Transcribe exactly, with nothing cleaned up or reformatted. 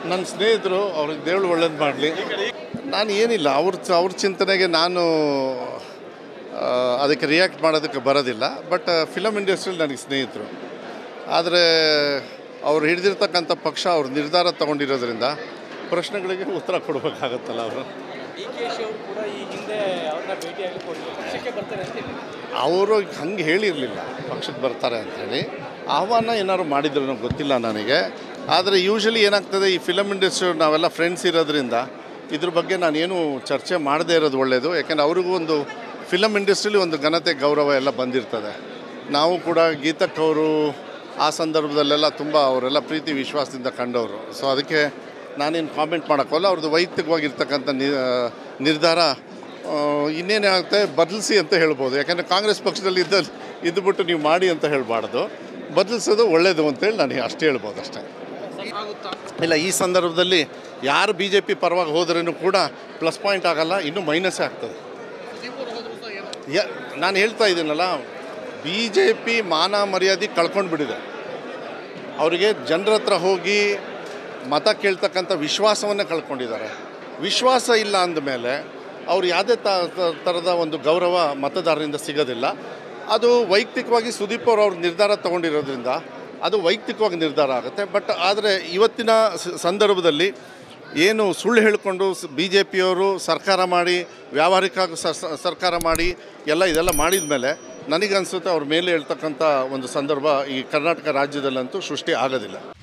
ನನ್ನ ಸ್ನೇಹಿತರು ಅವ್ರಿಗೆ ದೇವ್ರು ಒಳ್ಳೇದು ಮಾಡಲಿ. ನಾನು ಏನಿಲ್ಲ ಅವ್ರ ಅವ್ರ ಚಿಂತನೆಗೆ ನಾನು ಅದಕ್ಕೆ ರಿಯಾಕ್ಟ್ ಮಾಡೋದಕ್ಕೆ ಬರೋದಿಲ್ಲ. ಬಟ್ ಫಿಲಮ್ ಇಂಡಸ್ಟ್ರಿಯಲ್ಲಿ ನನಗೆ ಸ್ನೇಹಿತರು. ಆದರೆ ಅವ್ರು ಹಿಡಿದಿರ್ತಕ್ಕಂಥ ಪಕ್ಷ ಅವ್ರ ನಿರ್ಧಾರ ತೊಗೊಂಡಿರೋದ್ರಿಂದ ಪ್ರಶ್ನೆಗಳಿಗೆ ಉತ್ತರ ಕೊಡಬೇಕಾಗತ್ತಲ್ಲ ಅವರು. ಅವರು ಹಂಗೆ ಹೇಳಿರಲಿಲ್ಲ ಪಕ್ಷಕ್ಕೆ ಬರ್ತಾರೆ ಅಂಥೇಳಿ. ಆಹ್ವಾನ ಏನಾದ್ರು ಮಾಡಿದ್ರು ನನಗೆ ಗೊತ್ತಿಲ್ಲ ನನಗೆ. ಆದರೆ ಯೂಶ್ವಲಿ ಏನಾಗ್ತದೆ, ಈ ಫಿಲಮ್ ಇಂಡಸ್ಟ್ರಿ ನಾವೆಲ್ಲ ಫ್ರೆಂಡ್ಸ್ ಇರೋದ್ರಿಂದ ಇದ್ರ ಬಗ್ಗೆ ನಾನೇನು ಚರ್ಚೆ ಮಾಡದೇ ಇರೋದು ಒಳ್ಳೆಯದು. ಯಾಕೆಂದರೆ ಅವ್ರಿಗೂ ಒಂದು ಫಿಲಮ್ ಇಂಡಸ್ಟ್ರಿಲಿ ಒಂದು ಘನತೆ ಗೌರವ ಎಲ್ಲ ಬಂದಿರ್ತದೆ. ನಾವು ಕೂಡ ಗೀತಕ್ಕವರು ಆ ಸಂದರ್ಭದಲ್ಲೆಲ್ಲ ತುಂಬ ಅವರೆಲ್ಲ ಪ್ರೀತಿ ವಿಶ್ವಾಸದಿಂದ ಕಂಡವರು. ಸೊ ಅದಕ್ಕೆ ನಾನೇನು ಕಾಮೆಂಟ್ ಮಾಡೋಕ್ಕಲ್ಲ. ಅವ್ರದ್ದು ವೈಯಕ್ತಿಕವಾಗಿರ್ತಕ್ಕಂಥ ನಿರ್ಧಾರ ಇನ್ನೇನೇ ಆಗುತ್ತೆ ಬದಲಿಸಿ ಅಂತ ಹೇಳ್ಬೋದು. ಯಾಕೆಂದರೆ ಕಾಂಗ್ರೆಸ್ ಪಕ್ಷದಲ್ಲಿ ಇದ್ದ ಇದ್ದುಬಿಟ್ಟು ನೀವು ಮಾಡಿ ಅಂತ ಹೇಳಬಾರ್ದು, ಬದಲಿಸೋದು ಒಳ್ಳೆಯದು ಅಂತೇಳಿ ನಾನು ಅಷ್ಟೇ ಹೇಳ್ಬೋದು ಅಷ್ಟೇ. ಇಲ್ಲ, ಈ ಸಂದರ್ಭದಲ್ಲಿ ಯಾರು ಬಿ ಜೆ ಪಿ ಪರವಾಗಿ ಹೋದ್ರೂ ಕೂಡ ಪ್ಲಸ್ ಪಾಯಿಂಟ್ ಆಗೋಲ್ಲ, ಇನ್ನೂ ಮೈನಸ್ಸೇ ಆಗ್ತದೆ. ಯ ನಾನು ಹೇಳ್ತಾ ಇದ್ದೀನಲ್ಲ, ಬಿ ಜೆ ಪಿ ಮಾನ ಮರ್ಯಾದೆ ಕಳ್ಕೊಂಡು ಬಿಟ್ಟಿದೆ. ಅವರಿಗೆ ಜನರ ಹತ್ರ ಹೋಗಿ ಮತ ಕೇಳ್ತಕ್ಕಂಥ ವಿಶ್ವಾಸವನ್ನೇ ಕಳ್ಕೊಂಡಿದ್ದಾರೆ. ವಿಶ್ವಾಸ ಇಲ್ಲ ಅಂದಮೇಲೆ ಅವ್ರು ಯಾವುದೇ ಥರದ ಒಂದು ಗೌರವ ಮತದಾರರಿಂದ ಸಿಗೋದಿಲ್ಲ. ಅದು ವೈಯಕ್ತಿಕವಾಗಿ ಸುದೀಪ್ ಅವರು ಅವ್ರ ನಿರ್ಧಾರ ತೊಗೊಂಡಿರೋದ್ರಿಂದ ಅದು ವೈಯಕ್ತಿಕವಾಗಿ ನಿರ್ಧಾರ ಆಗುತ್ತೆ. ಬಟ್ ಆದರೆ ಇವತ್ತಿನ ಸಂದರ್ಭದಲ್ಲಿ ಏನು ಸುಳ್ಳು ಹೇಳಿಕೊಂಡು ಬಿ ಜೆ ಪಿಯವರು ಸರ್ಕಾರ ಮಾಡಿ ವ್ಯಾವಹಾರಿಕ ಸರ್ಕಾರ ಮಾಡಿ ಎಲ್ಲ ಇದೆಲ್ಲ ಮಾಡಿದ ಮೇಲೆ ನನಗನ್ಸುತ್ತೆ ಅವ್ರ ಮೇಲೆ ಹೇಳ್ತಕ್ಕಂಥ ಒಂದು ಸಂದರ್ಭ ಈ ಕರ್ನಾಟಕ ರಾಜ್ಯದಲ್ಲಂತೂ ಸೃಷ್ಟಿ ಆಗೋದಿಲ್ಲ.